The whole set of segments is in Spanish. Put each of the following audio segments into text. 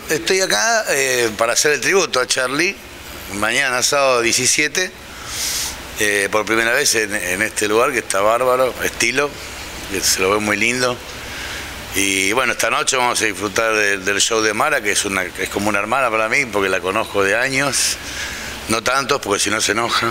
estoy acá para hacer el tributo a Charlie, mañana sábado 17, por primera vez en este lugar que está bárbaro, estilo, que se lo ve muy lindo. Y bueno, esta noche vamos a disfrutar del show de Mara, que es como una hermana para mí, porque la conozco de años, no tantos, porque si no se enoja.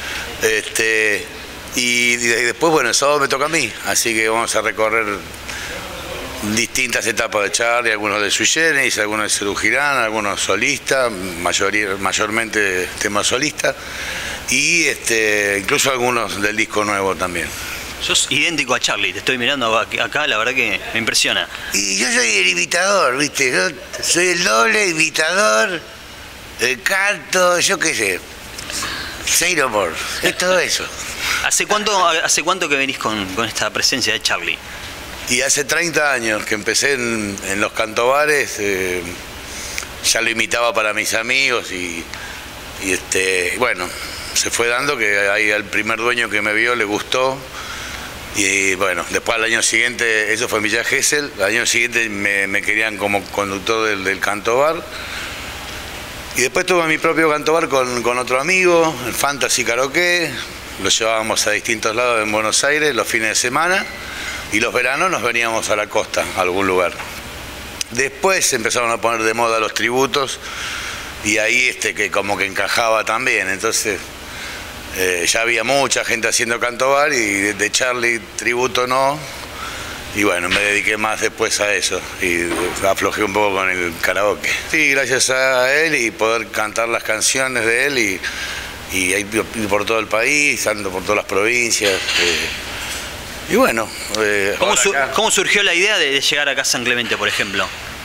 Y después, bueno, el sábado me toca a mí, así que vamos a recorrer distintas etapas de Charlie, algunos de Sui Generis, algunos de Serú Girán, algunos solistas, mayormente temas solistas, y incluso algunos del disco nuevo también. Sos idéntico a Charlie, te estoy mirando acá, la verdad que me impresiona. Y yo soy el imitador, ¿viste? Yo soy el doble imitador, el canto, yo qué sé. Say no more, es todo eso. ¿Hace cuánto que venís con esta presencia de Charlie? Y hace 30 años que empecé en los cantobares, ya lo imitaba para mis amigos y bueno, se fue dando que ahí al primer dueño que me vio le gustó. Y bueno, después al año siguiente, eso fue en Villa Gesell, al año siguiente me querían como conductor del cantobar. Y después tuve mi propio cantobar con otro amigo, el Fantasy Karaoke, lo llevábamos a distintos lados en Buenos Aires los fines de semana y los veranos nos veníamos a la costa, a algún lugar. Después empezaron a poner de moda los tributos y ahí que como que encajaba también, entonces ya había mucha gente haciendo cantobar y de Charlie tributo no. Y bueno, me dediqué más después a eso y aflojé un poco con el karaoke. Sí, gracias a él y poder cantar las canciones de él y ir por todo el país, ando por todas las provincias. Y bueno. ¿Cómo surgió la idea de llegar acá a San Clemente, por ejemplo?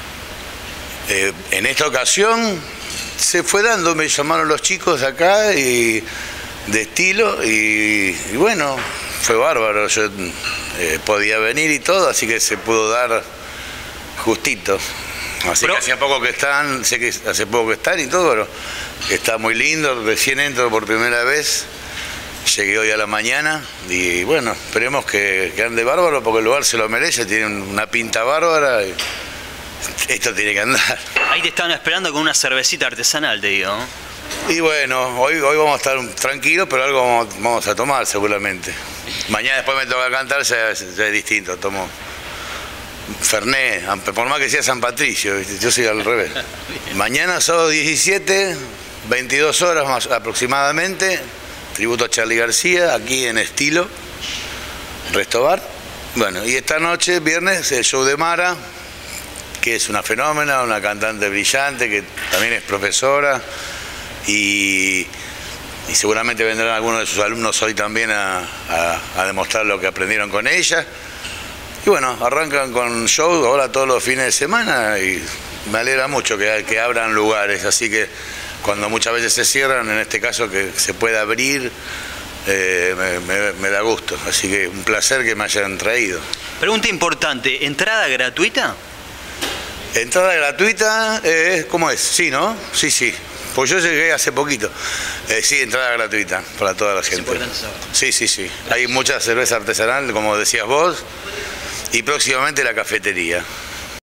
En esta ocasión se fue dando, me llamaron los chicos de acá de estilo y bueno, fue bárbaro. Yo podía venir y todo, así que se pudo dar justito. Así que hacía poco que están, sé que hace poco que están y todo, pero está muy lindo, recién entro por primera vez, llegué hoy a la mañana y bueno, esperemos que ande bárbaro porque el lugar se lo merece, tiene una pinta bárbara y esto tiene que andar. Ahí te estaban esperando con una cervecita artesanal, te digo. Y bueno, hoy vamos a estar tranquilos, pero algo vamos a tomar seguramente. Mañana después me toca cantar, ya es distinto, tomo Fernet, por más que sea San Patricio, ¿viste? Yo soy al revés. Mañana sábado 17, 22 horas más aproximadamente, tributo a Charly García, aquí en Estilo, Resto Bar. Bueno, y esta noche, viernes, el show de Mara, que es una fenómena, una cantante brillante, que también es profesora, y seguramente vendrán algunos de sus alumnos hoy también a demostrar lo que aprendieron con ella. Y bueno, arrancan con show ahora todos los fines de semana y me alegra mucho que abran lugares, así que cuando muchas veces se cierran, en este caso que se pueda abrir, me da gusto, así que un placer que me hayan traído. Pregunta importante, ¿entrada gratuita? Entrada gratuita, ¿cómo es? Sí, ¿no? Sí, sí. Pues yo llegué hace poquito. Sí, entrada gratuita para toda la gente. Sí, sí, sí. Hay mucha cerveza artesanal, como decías vos, y próximamente la cafetería.